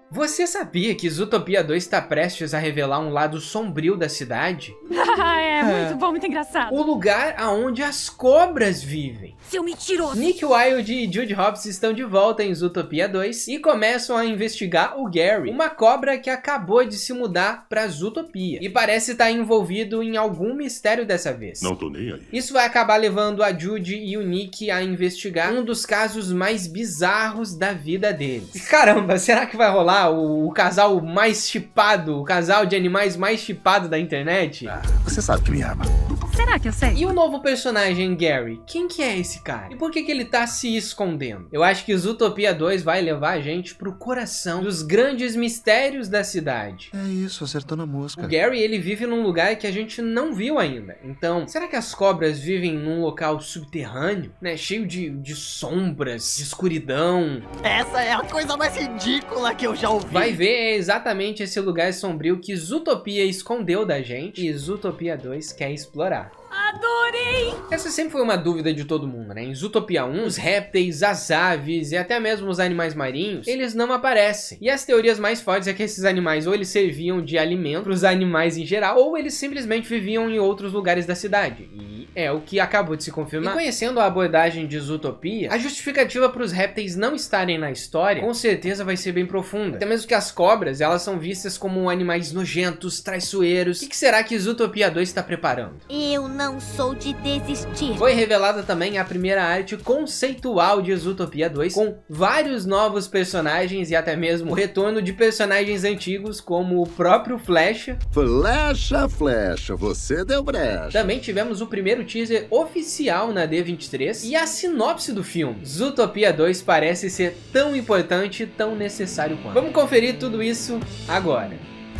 Você sabia que Zootopia 2 está prestes a revelar um lado sombrio da cidade? É muito bom, muito engraçado. O lugar aonde as cobras vivem. Seu mentiroso. Nick Wilde e Jude Hopps estão de volta em Zootopia 2 e começam a investigar o Gary, uma cobra que acabou de se mudar para Zootopia e parece estar envolvido em algum mistério dessa vez. Não tô nem aí. Isso vai acabar levando a Jude e o Nick a investigar um dos casos mais bizarros da vida deles. Caramba, será que vai rolar o casal mais shippado, o casal de animais mais shippado da internet? Você sabe que me ama. Será que eu sei? E o novo personagem, Gary? Quem que é esse cara? E por que ele tá se escondendo? Eu acho que Zootopia 2 vai levar a gente pro coração dos grandes mistérios da cidade. É isso, acertou na mosca. O Gary, ele vive num lugar que a gente não viu ainda. Então, será que as cobras vivem num local subterrâneo, né? Cheio de sombras, de escuridão? Essa é a coisa mais ridícula que eu já ouvi. Vai ver, é exatamente esse lugar sombrio que Zootopia escondeu da gente e Zootopia 2 quer explorar. Adorei! Essa sempre foi uma dúvida de todo mundo, né? Em Zootopia 1, os répteis, as aves e até mesmo os animais marinhos, eles não aparecem. E as teorias mais fortes é que esses animais ou eles serviam de alimento para os animais em geral, ou eles simplesmente viviam em outros lugares da cidade. E é o que acabou de se confirmar. E conhecendo a abordagem de Zootopia, a justificativa para os répteis não estarem na história, com certeza vai ser bem profunda. Até mesmo que as cobras, elas são vistas como animais nojentos, traiçoeiros. O que será que Zootopia 2 está preparando? Eu não sou de desistir. Foi revelada também a primeira arte conceitual de Zootopia 2, com vários novos personagens e até mesmo o retorno de personagens antigos, como o próprio Flecha. Flecha, você deu brecha. Também tivemos o primeiro teaser oficial na D23 e a sinopse do filme. Zootopia 2 parece ser tão importante e tão necessário quanto. Vamos conferir tudo isso agora.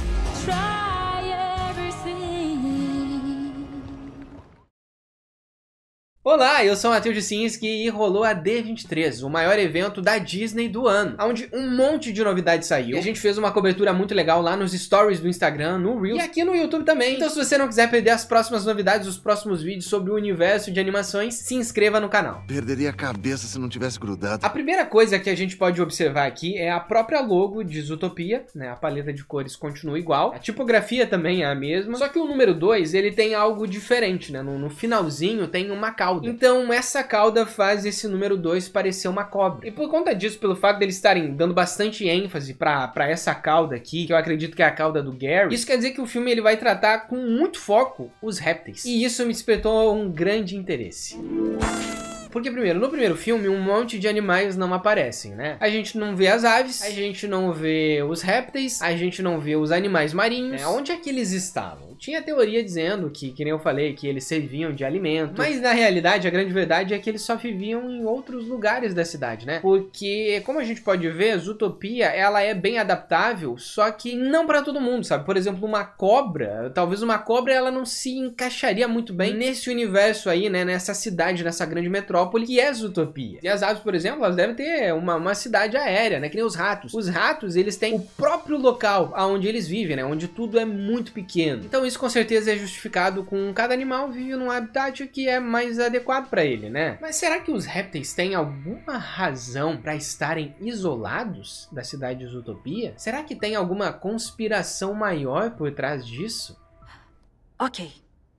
Olá, eu sou o Matheus Jasinski e rolou a D23, o maior evento da Disney do ano, onde um monte de novidade saiu. E a gente fez uma cobertura muito legal lá nos stories do Instagram, no Reels e aqui no YouTube também. Então se você não quiser perder as próximas novidades, os próximos vídeos sobre o universo de animações, se inscreva no canal. Perderia a cabeça se não tivesse grudado. A primeira coisa que a gente pode observar aqui é a própria logo de Zootopia, né? A paleta de cores continua igual, a tipografia também é a mesma, só que o número 2, ele tem algo diferente, né? No finalzinho tem uma cauda. Então essa cauda faz esse número 2 parecer uma cobra. E por conta disso, pelo fato deles estarem dando bastante ênfase pra essa cauda aqui, que eu acredito que é a cauda do Gary, isso quer dizer que o filme ele vai tratar com muito foco os répteis. E isso me despertou um grande interesse. Porque primeiro, no primeiro filme, um monte de animais não aparecem, né? A gente não vê as aves, a gente não vê os répteis, a gente não vê os animais marinhos. Onde é que eles estavam? Tinha teoria dizendo que nem eu falei, que eles serviam de alimento. Mas na realidade, a grande verdade é que eles só viviam em outros lugares da cidade, né? Porque, como a gente pode ver, Zootopia, ela é bem adaptável, só que não pra todo mundo, sabe? Por exemplo, uma cobra, talvez uma cobra, ela não se encaixaria muito bem nesse universo aí, né? Nessa cidade, nessa grande metrópole que é Zootopia. E as aves, por exemplo, elas devem ter uma cidade aérea, né? Que nem os ratos. Os ratos, eles têm o próprio local onde eles vivem, né? Onde tudo é muito pequeno. Então isso com certeza é justificado com cada animal vive num habitat que é mais adequado para ele, né? Mas será que os répteis têm alguma razão para estarem isolados da cidade de Zootopia? Será que tem alguma conspiração maior por trás disso? Ok.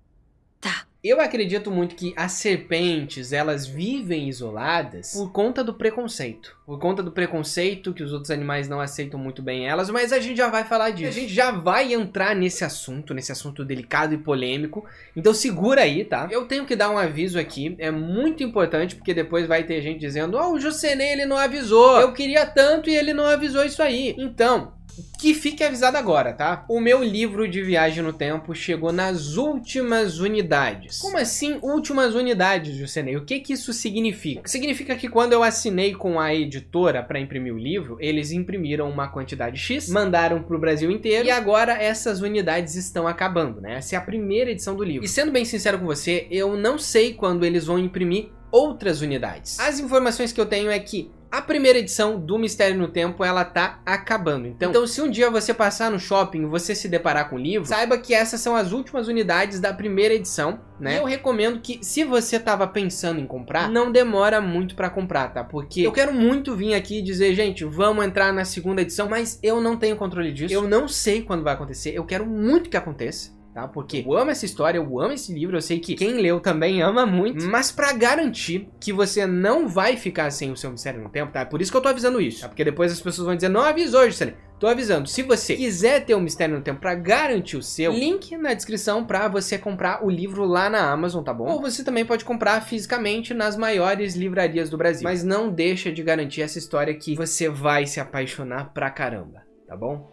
Tá. Eu acredito muito que as serpentes, elas vivem isoladas por conta do preconceito. Por conta do preconceito que os outros animais não aceitam muito bem elas, mas a gente já vai falar disso. A gente já vai entrar nesse assunto delicado e polêmico. Então segura aí, tá? Eu tenho que dar um aviso aqui, é muito importante, porque depois vai ter gente dizendo: "Oh, o Jusenei, ele não avisou. Eu queria tanto e ele não avisou isso aí". Então, que fique avisado agora, tá? O meu livro de viagem no tempo chegou nas últimas unidades. Como assim últimas unidades, Jusenei? O que isso significa? Significa que quando eu assinei com a editora para imprimir o livro, eles imprimiram uma quantidade X, mandaram pro Brasil inteiro e agora essas unidades estão acabando, né? Essa é a primeira edição do livro. E sendo bem sincero com você, eu não sei quando eles vão imprimir outras unidades. As informações que eu tenho é que A primeira edição do Mistério no Tempo, ela tá acabando. Então se um dia você passar no shopping e você se deparar com o livro, saiba que essas são as últimas unidades da primeira edição, né? E eu recomendo que, se você tava pensando em comprar, não demora muito pra comprar, tá? Porque eu quero muito vir aqui e dizer, gente, vamos entrar na segunda edição, mas eu não tenho controle disso. Eu não sei quando vai acontecer. Eu quero muito que aconteça. Tá? Porque eu amo essa história, eu amo esse livro, eu sei que quem leu também ama muito, mas pra garantir que você não vai ficar sem o seu Mistério no Tempo, tá? Por isso que eu tô avisando isso, tá? Porque depois as pessoas vão dizer, não avisou, Juscelino. Tô avisando, se você quiser ter o Mistério no Tempo pra garantir o seu, link na descrição pra você comprar o livro lá na Amazon, tá bom? Ou você também pode comprar fisicamente nas maiores livrarias do Brasil. Mas não deixa de garantir essa história que você vai se apaixonar pra caramba, tá bom?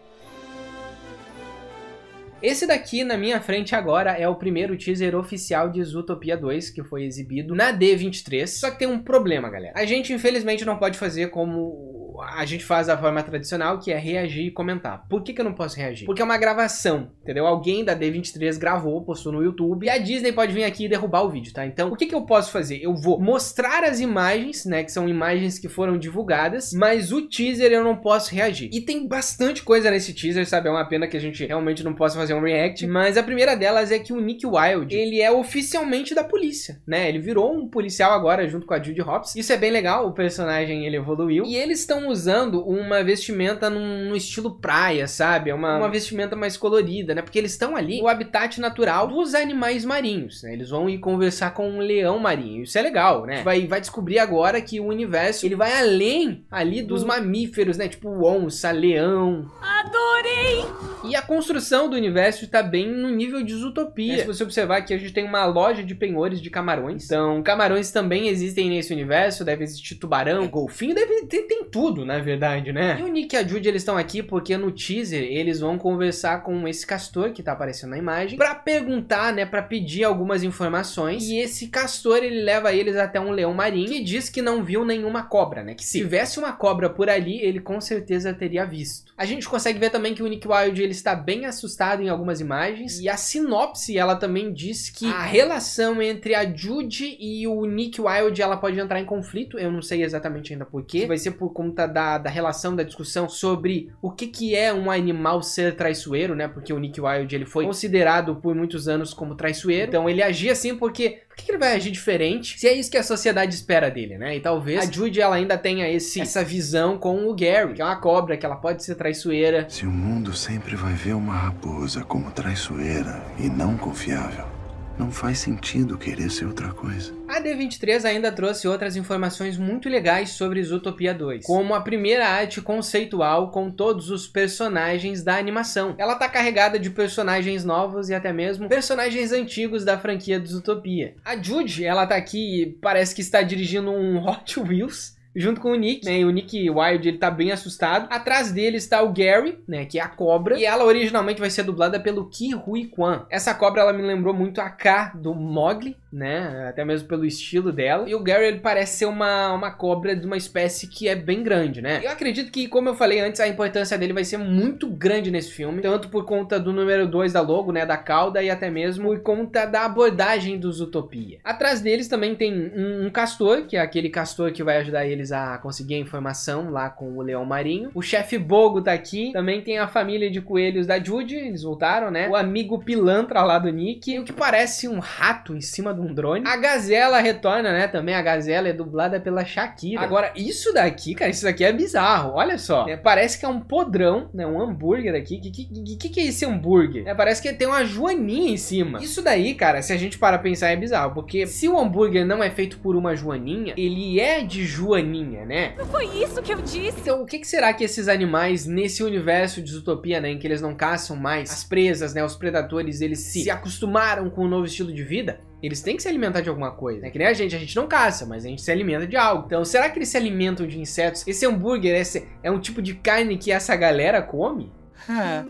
Esse daqui na minha frente agora é o primeiro teaser oficial de Zootopia 2, que foi exibido na D23. Só que tem um problema, galera. A gente infelizmente não pode fazer como a gente faz da forma tradicional, que é reagir e comentar. Por que eu não posso reagir? Porque é uma gravação, entendeu? Alguém da D23 gravou, postou no YouTube, e a Disney pode vir aqui e derrubar o vídeo, tá? Então, o que eu posso fazer? Eu vou mostrar as imagens, né, que são imagens que foram divulgadas, mas o teaser eu não posso reagir. E tem bastante coisa nesse teaser, sabe? É uma pena que a gente realmente não possa fazer um react, mas a primeira delas é que o Nick Wilde, ele é oficialmente da polícia, né? Ele virou um policial agora junto com a Judy Hopps. Isso é bem legal, o personagem ele evoluiu, e eles estão usando uma vestimenta num estilo praia, sabe? É uma vestimenta mais colorida, né? Porque eles estão ali no habitat natural dos animais marinhos, né? Eles vão ir conversar com um leão marinho. Isso é legal, né? Vai descobrir agora que o universo, ele vai além ali dos mamíferos, né? Tipo onça, leão. Adorei! E a construção do universo tá bem no nível de Zootopia. Se você observar aqui, a gente tem uma loja de penhores de camarões. Então, camarões também existem nesse universo. Deve existir tubarão, golfinho, tem tudo, na verdade, né? E o Nick e a Judy, eles estão aqui porque no teaser eles vão conversar com esse castor que tá aparecendo na imagem pra perguntar, né, pra pedir algumas informações. E esse castor, ele leva eles até um leão marinho que diz que não viu nenhuma cobra, né? Que se tivesse uma cobra por ali, ele com certeza teria visto. A gente consegue ver também que o Nick Wilde, ele está bem assustado em algumas imagens, e a sinopse, ela também diz que a relação entre a Judy e o Nick Wilde, ela pode entrar em conflito. Eu não sei exatamente ainda por quê. Vai ser por conta da relação, da discussão sobre o que é um animal ser traiçoeiro, né? Porque o Nick Wilde, ele foi considerado por muitos anos como traiçoeiro. Então ele agia assim porque... Por que ele vai agir diferente se é isso que a sociedade espera dele, né? E talvez a Judy, ela ainda tenha essa visão com o Gary, que é uma cobra, que ela pode ser traiçoeira. Se o mundo sempre vai ver uma raposa como traiçoeira e não confiável, não faz sentido querer ser outra coisa. A D23 ainda trouxe outras informações muito legais sobre Zootopia 2, como a primeira arte conceitual com todos os personagens da animação. Ela tá carregada de personagens novos e até mesmo personagens antigos da franquia de Zootopia. A Judy, ela tá aqui e parece que está dirigindo um Hot Wheels, junto com o Nick, né? E o Nick Wilde, ele tá bem assustado. Atrás dele está o Gary, né? Que é a cobra. E ela originalmente vai ser dublada pelo Ke Huy Quan. Essa cobra, ela me lembrou muito a K do Mowgli, né? Até mesmo pelo estilo dela. E o Gary, ele parece ser uma cobra de uma espécie que é bem grande, né? Eu acredito que, como eu falei antes, a importância dele vai ser muito grande nesse filme. Tanto por conta do número 2 da logo, né? Da cauda, e até mesmo por conta da abordagem do Zootopia. Atrás deles também tem um castor, que é aquele castor que vai ajudar eles a conseguir a informação lá com o leão marinho. O chefe Bogo tá aqui. Também tem a família de coelhos da Judy, eles voltaram, né? O amigo pilantra lá do Nick, e o que parece um rato em cima de um drone. A Gazela retorna, né? Também a Gazela é dublada pela Shakira. Agora, isso daqui, cara, isso daqui é bizarro. Olha só. Parece que é um podrão, né? Um hambúrguer aqui. Que é esse hambúrguer? Parece que tem uma joaninha em cima. Isso daí, cara, se a gente parar pra pensar, é bizarro. Porque se o hambúrguer não é feito por uma joaninha, ele é de joaninha, né? Não foi isso que eu disse. Então, o que será que esses animais, nesse universo de Zootopia, né, em que eles não caçam mais as presas, né, os predadores, eles se acostumaram com um novo estilo de vida? Eles têm que se alimentar de alguma coisa, né? Que nem a gente não caça, mas a gente se alimenta de algo. Então, será que eles se alimentam de insetos? Esse hambúrguer, esse é um tipo de carne que essa galera come?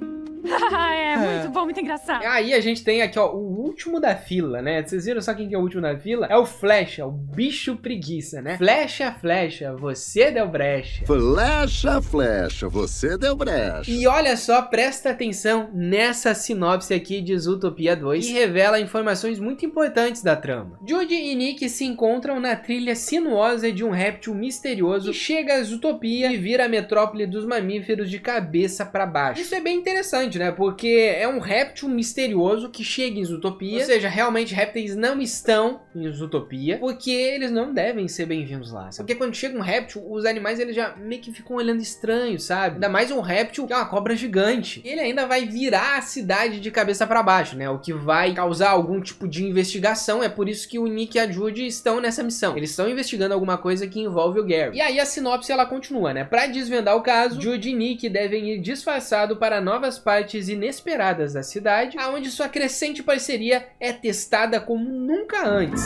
É muito bom, muito engraçado. Aí a gente tem aqui, ó, o último da fila, né? Vocês viram só quem que é o último da fila? É o Flecha, o bicho preguiça, né? Flecha, flecha, você deu brecha. Flecha, flecha, você deu brecha. E olha só, presta atenção nessa sinopse aqui de Zootopia 2, que revela informações muito importantes da trama. Judy e Nick se encontram na trilha sinuosa de um réptil misterioso que chega a Zootopia e vira a metrópole dos mamíferos de cabeça para baixo. Isso é bem interessante, né? Porque é um réptil misterioso que chega em Zootopia, ou seja, realmente répteis não estão em Zootopia, porque eles não devem ser bem-vindos lá, sabe? Porque quando chega um réptil, os animais eles já meio que ficam olhando estranho, sabe? Ainda mais um réptil que é uma cobra gigante. Ele ainda vai virar a cidade de cabeça para baixo, né? O que vai causar algum tipo de investigação. É por isso que o Nick e a Judy estão nessa missão. Eles estão investigando alguma coisa que envolve o Gary. E aí a sinopse ela continua, né? Para desvendar o caso, Judy e Nick devem ir disfarçado para novas partes inesperadas da cidade, aonde sua crescente parceria é testada como nunca antes.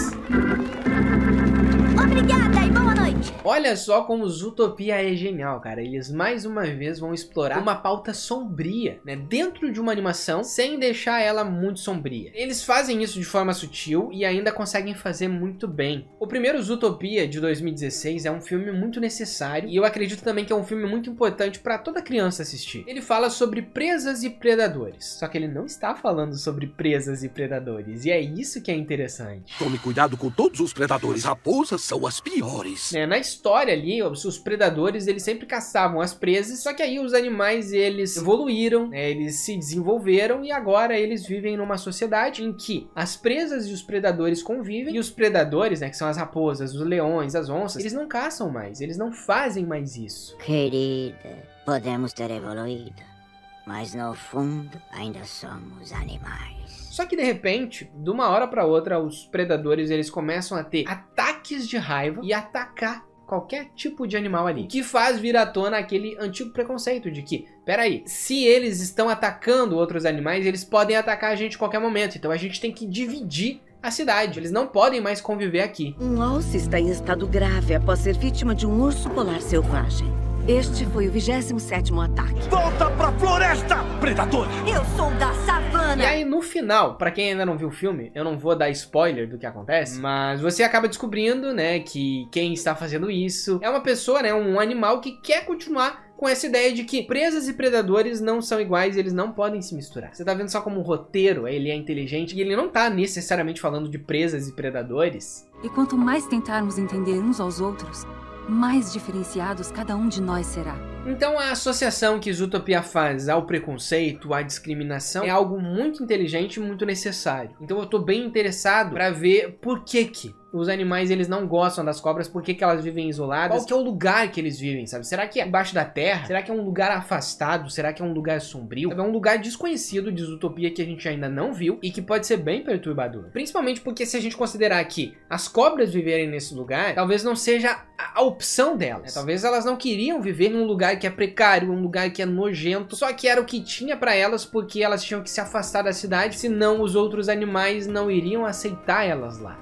Obrigada e boa noite. Olha só como Zootopia é genial, cara. Eles mais uma vez vão explorar uma pauta sombria, né? Dentro de uma animação, sem deixar ela muito sombria. Eles fazem isso de forma sutil e ainda conseguem fazer muito bem. O primeiro Zootopia, de 2016, é um filme muito necessário e eu acredito também que é um filme muito importante para toda criança assistir. Ele fala sobre presas e predadores, só que ele não está falando sobre presas e predadores, e é isso que é interessante. Tome cuidado com todos os predadores, raposas são as piores. Na história ali, os predadores eles sempre caçavam as presas, só que aí os animais eles evoluíram, né, eles se desenvolveram e agora eles vivem numa sociedade em que as presas e os predadores convivem e os predadores, né, que são as raposas, os leões, as onças, eles não caçam mais, eles não fazem mais isso. Querida, podemos ter evoluído, mas no fundo ainda somos animais. Só que de repente, de uma hora para outra, os predadores eles começam a ter ataques de raiva e atacar qualquer tipo de animal ali. O que faz vir à tona aquele antigo preconceito de que, peraí, se eles estão atacando outros animais, eles podem atacar a gente a qualquer momento. Então a gente tem que dividir a cidade. Eles não podem mais conviver aqui. Um alce está em estado grave após ser vítima de um urso polar selvagem. Este foi o 27º ataque. Volta pra floresta, predador! Eu sou da savana. E aí no final, pra quem ainda não viu o filme, eu não vou dar spoiler do que acontece, mas você acaba descobrindo, né, que quem está fazendo isso é uma pessoa, né, um animal que quer continuar com essa ideia de que presas e predadores não são iguais e eles não podem se misturar. Você tá vendo só como um roteiro, ele é inteligente e ele não tá necessariamente falando de presas e predadores. E quanto mais tentarmos entender uns aos outros, mais diferenciados cada um de nós será. Então a associação que Zootopia faz ao preconceito, à discriminação, é algo muito inteligente e muito necessário. Então eu tô bem interessado para ver por que os animais eles não gostam das cobras, por que elas vivem isoladas, qual que é o lugar que eles vivem, sabe? Será que é embaixo da terra? Será que é um lugar afastado? Será que é um lugar sombrio? É um lugar desconhecido de Zootopia que a gente ainda não viu e que pode ser bem perturbador. Principalmente porque se a gente considerar que as cobras viverem nesse lugar, talvez não seja a opção delas. Talvez elas não queriam viver num lugar que é precário, um lugar que é nojento, só que era o que tinha pra elas porque elas tinham que se afastar da cidade, senão os outros animais não iriam aceitar elas lá.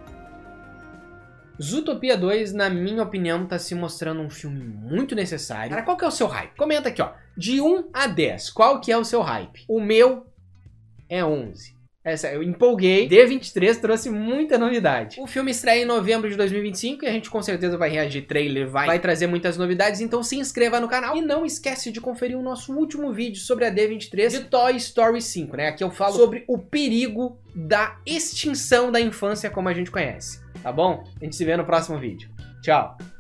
Zootopia 2, na minha opinião, tá se mostrando um filme muito necessário. Cara, qual que é o seu hype? Comenta aqui, ó. De 1 a 10, qual que é o seu hype? O meu é 11. Eu empolguei. D23 trouxe muita novidade. O filme estreia em novembro de 2025 e a gente com certeza vai reagir trailer, vai trazer muitas novidades, então se inscreva no canal e não esquece de conferir o nosso último vídeo sobre a D23 de Toy Story 5, né? Aqui eu falo sobre o perigo da extinção da infância como a gente conhece, tá bom? A gente se vê no próximo vídeo. Tchau!